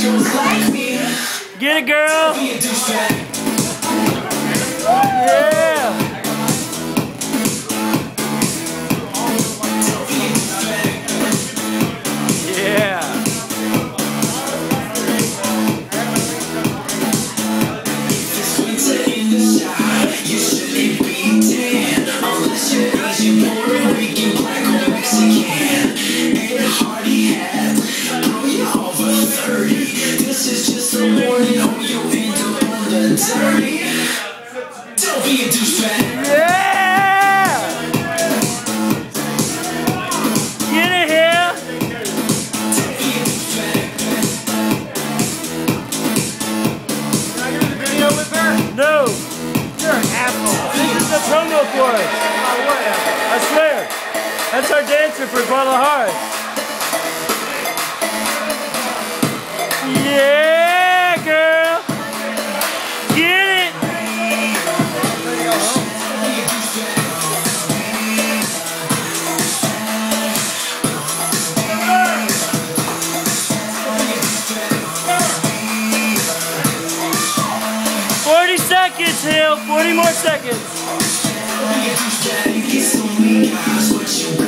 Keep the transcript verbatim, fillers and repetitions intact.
Get it, girl. Yeah. Yeah. You shouldn't be tan unless you're Asian, Puerto Rican, black or Mexican. Ain't a hardy hat, bro, you're over thirty. This is just a warning, oh, you end up on the dirty. Don't be a douchebag. Yeah! Get it here! Don't be a douchebag. Can I get in the video with her? No! You're an asshole. This is the promo for us. Oh, whatever. I swear. That's our dancer for Guadalajara. Yeah, girl! Get it! Ready to go home? Forty seconds, Hill. Forty more seconds. It's only guys, what you